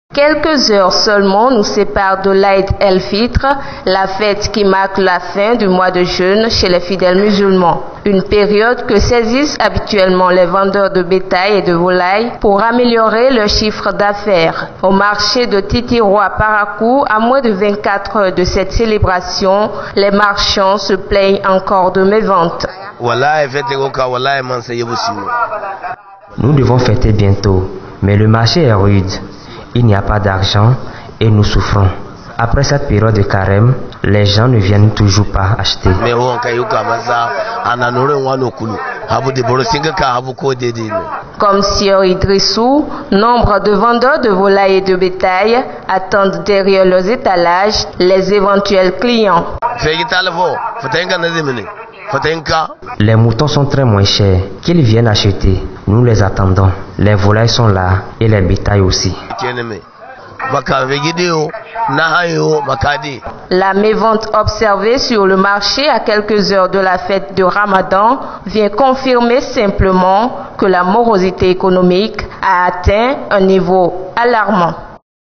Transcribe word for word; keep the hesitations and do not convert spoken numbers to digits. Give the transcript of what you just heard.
Quelques heures seulement nous séparent de l'Aïd el-Fitr, la fête qui marque la fin du mois de jeûne chez les fidèles musulmans. Une période que saisissent habituellement les vendeurs de bétail et de volailles pour améliorer leur chiffre d'affaires. Au marché de Titiro à Parakou, à moins de vingt-quatre heures de cette célébration, les marchands se plaignent encore de méventes. Nous devons fêter bientôt, mais le marché est rude. Il n'y a pas d'argent et nous souffrons. Après cette période de carême, les gens ne viennent toujours pas acheter. Comme Sieur Idrissou, nombre de vendeurs de volailles et de bétail attendent derrière leurs étalages les éventuels clients. Les moutons sont très moins chers. Qu'ils viennent acheter. Nous les attendons. Les volailles sont là et les bétails aussi. La mévente observée sur le marché à quelques heures de la fête de Ramadan vient confirmer simplement que la morosité économique a atteint un niveau alarmant.